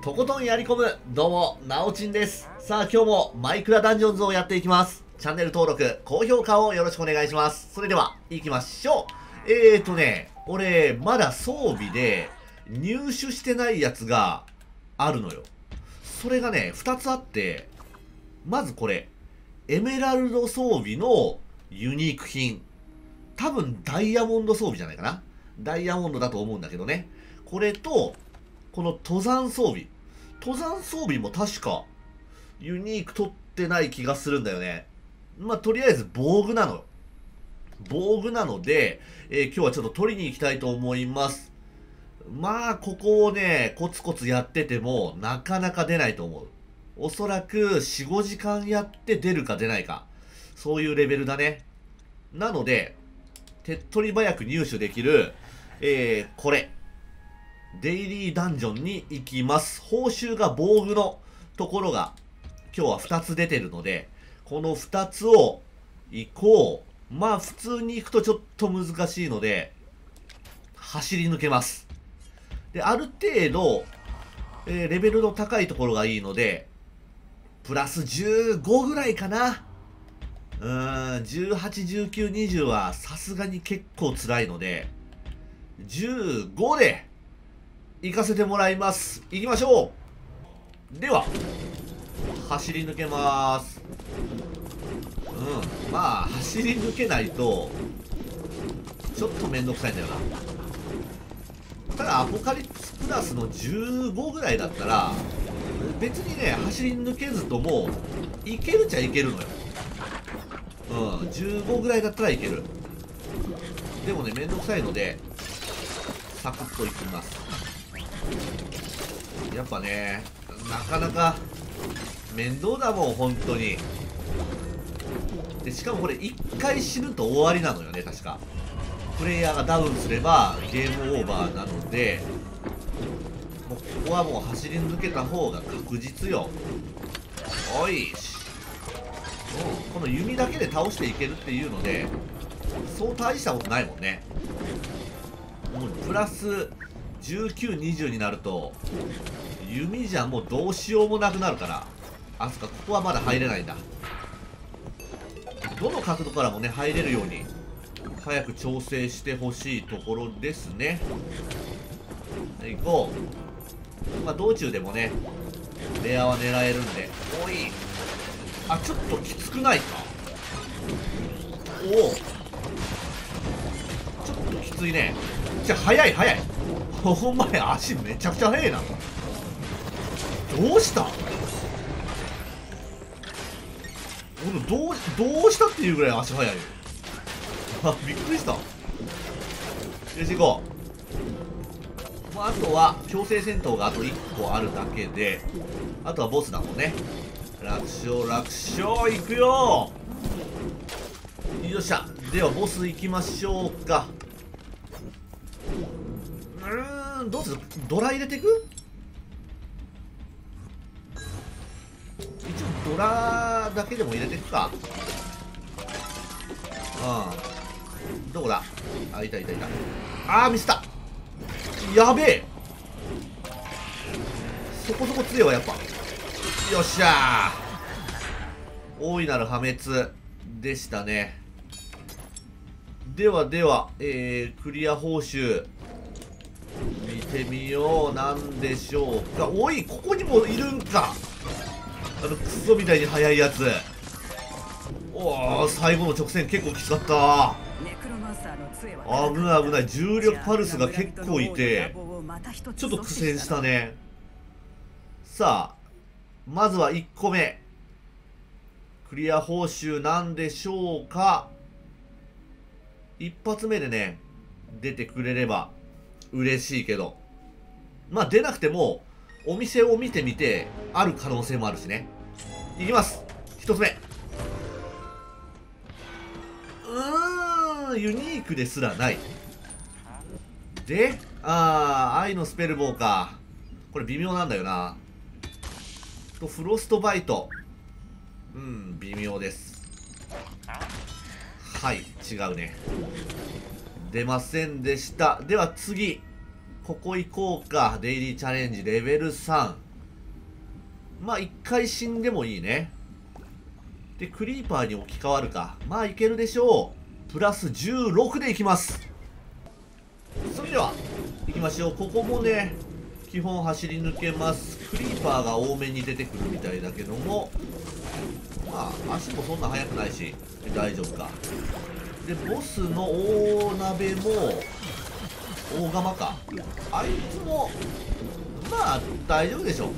とことんやり込む、どうも、なおちんです。さあ、今日もマイクラダンジョンズをやっていきます。チャンネル登録、高評価をよろしくお願いします。それでは、行きましょう。俺、まだ装備で入手してないやつがあるのよ。それがね、2つあって、まずこれ、エメラルド装備のユニーク品。多分ダイヤモンド装備じゃないかな。ダイヤモンドだと思うんだけどね。これと、この登山装備。登山装備も確か、ユニーク取ってない気がするんだよね。まあ、とりあえず防具なの。防具なので、今日はちょっと取りに行きたいと思います。まあ、ここをね、コツコツやってても、なかなか出ないと思う。おそらく、4、5時間やって出るか出ないか。そういうレベルだね。なので、手っ取り早く入手できる、これ。デイリーダンジョンに行きます。報酬が防具のところが今日は2つ出てるので、この2つを行こう。まあ普通に行くとちょっと難しいので、走り抜けます。で、ある程度、レベルの高いところがいいので、プラス15ぐらいかな。18、19、20はさすがに結構辛いので、15で、行かせてもらいます。行きましょう。では走り抜けます。まあ走り抜けないとちょっとめんどくさいんだよな。ただアポカリプスプラスの15ぐらいだったら別にね、走り抜けずともいけるっちゃいけるのよ。15ぐらいだったらいける。でもね、めんどくさいのでサクッといきます。やっぱね、なかなか面倒だもん、本当に。で、しかもこれ1回死ぬと終わりなのよね、確か。プレイヤーがダウンすればゲームオーバーなので、もうここはもう走り抜けた方が確実よ。おいし。この弓だけで倒していけるっていうので、そう大したことないもんね。もうプラス19、20になると弓じゃもうどうしようもなくなるから。あ、そっか、ここはまだ入れないんだ。どの角度からもね、入れるように早く調整してほしいところですね。行こう。まあ道中でもね、レアは狙えるんで。おい、あ、ちょっときつくないか。おお、ちょっときついね。速い速い。お前足めちゃくちゃ速いな。どうした？どうしたっていうぐらい足速いよ。あ、びっくりした。よし、行こう。まあ、あとは強制戦闘があと1個あるだけで、あとはボスだもんね。楽勝楽勝、行くよ。よっしゃ。ではボス行きましょうか。どうする？ドラ入れていく？一応ドラだけでも入れていくか。どこだ？あ、いた。あー、ミスった。やべえ。そこそこ強いわ、やっぱ。よっしゃー。大いなる破滅でしたね。では、クリア報酬見てみよう。なんでしょうか。おい、ここにもいるんか。クソみたいに速いやつ。おお、最後の直線結構きつかった。危ない。重力パルスが結構いてちょっと苦戦したね。さあ、まずは1個目。クリア報酬なんでしょうか。一発目でね、出てくれれば嬉しいけど、まあ出なくてもお店を見てみてある可能性もあるしね。いきます。一つ目。ユニークですらない。で、愛のスペルボーか。これ微妙なんだよな。とフロストバイト、微妙です。はい、違うね。出ませんでした。では次、ここ行こうか。デイリーチャレンジレベル3。 まあ一回死んでもいいね。でクリーパーに置き換わるか。まあいけるでしょう。プラス16でいきます。それでは行きましょう。ここもね基本走り抜けます。クリーパーが多めに出てくるみたいだけども、まあ足もそんな速くないし大丈夫か。でボスの大鍋も大釜か。あいつもまあ大丈夫でしょう。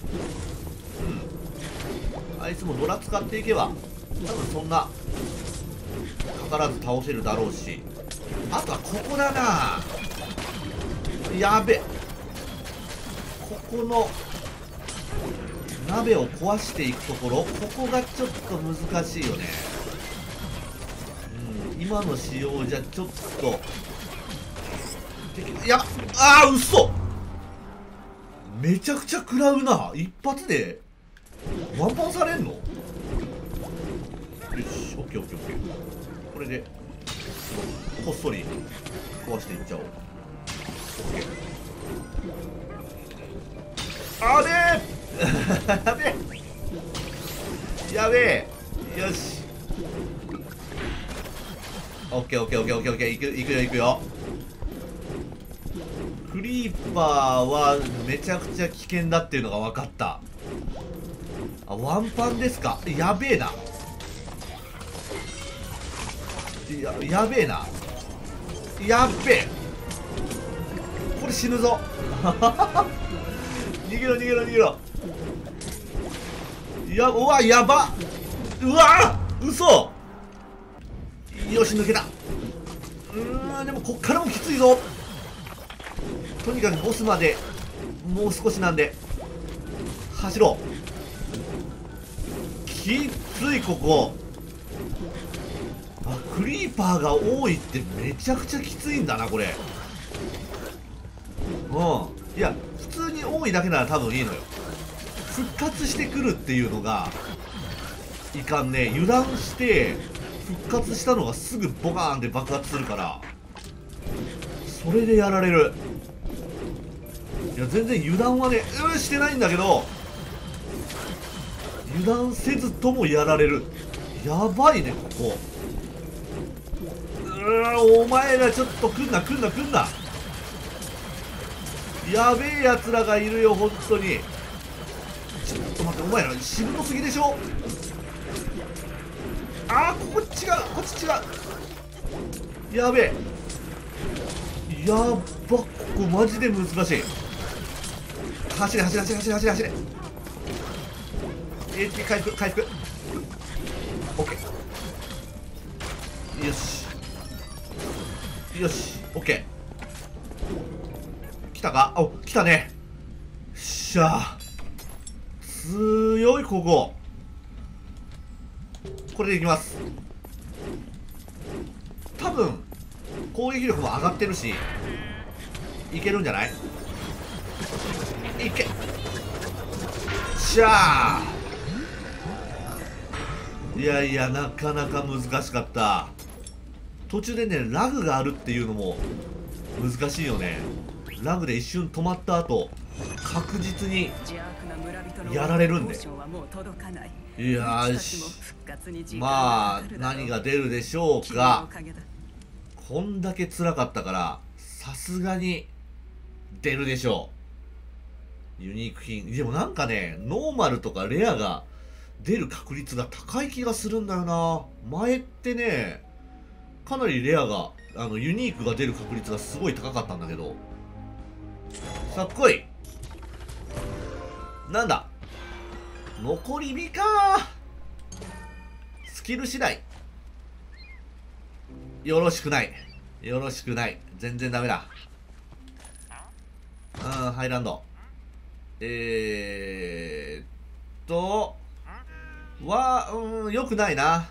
あいつもドラ使っていけば多分そんなかからず倒せるだろうし、あとはここだな。やべ、ここの鍋を壊していくところ、ここがちょっと難しいよね。今の仕様じゃちょっとやば、あー嘘、めちゃくちゃ食らうな。一発でワンパンされんの。よし、オッケーオッケーオッケー。これでこっそり壊していっちゃおう。オッケー。あれーやべえやべえ、よし、オッケーオッケーオッケーオッケーオッケー、いくよいくよ。クリーパーはめちゃくちゃ危険だっていうのが分かった。あ、ワンパンですか。やべえな。やべえな。やっべえ、これ死ぬぞ逃げろ逃げろ逃げろ。うわやば、うわ嘘。よし抜けた。でもこっからもきついぞ。とにかくボスまでもう少しなんで走ろう。きついここ。あ、クリーパーが多いってめちゃくちゃきついんだなこれ。いや普通に多いだけなら多分いいのよ。復活してくるっていうのがいかんね。油断して復活したのがすぐボカーンって爆発するから、それでやられる。いや全然油断はねしてないんだけど、油断せずともやられる。やばいねここ。お前らちょっと来んな来んな来んな。やべえやつらがいるよ本当に。ちょっと待って、お前らしぶとすぎでしょ。あー、こっち違うこっち違う。やべえ、やば、ここマジで難しい。走れ走れ走れ走れ走れ走れ。HP 回復回復。 OK、 よしよし OK。 来たか。お、来たね。しゃあ強いここ。これでいきます。多分攻撃力も上がってるしいけるんじゃない。いけ、しゃあ。いやいやなかなか難しかった。途中でねラグがあるっていうのも難しいよね。ラグで一瞬止まった後確実にやられるんで。いやーし、まあ何が出るでしょうか。こんだけ辛かったからさすがに出るでしょう。ユニーク品でもなんかねノーマルとかレアが出る確率が高い気がするんだよな。前ってねかなりレアがユニークが出る確率がすごい高かったんだけど。さっこい。なんだ残り火か。スキル次第よろしくない。よろしくない。全然ダメだ。ハイランドよくないな。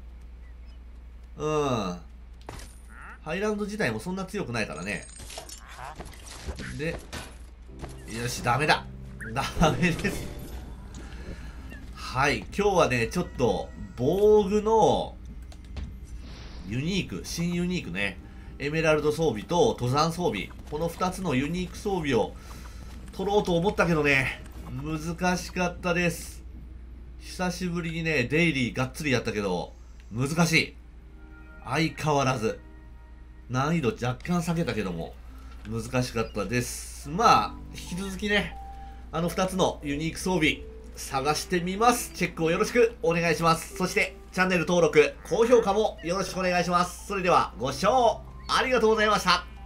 ハイランド自体もそんな強くないからね。でよし、ダメだダメです。はい、今日はねちょっと防具のユニーク、新ユニークね、エメラルド装備と登山装備、この2つのユニーク装備を取ろうと思ったけどね、 難しかったです。久しぶりにね、デイリーがっつりやったけど、難しい。相変わらず。難易度若干下げたけども、難しかったです。まあ、引き続きね、2つのユニーク装備、探してみます。チェックをよろしくお願いします。そして、チャンネル登録、高評価もよろしくお願いします。それでは、ご視聴ありがとうございました。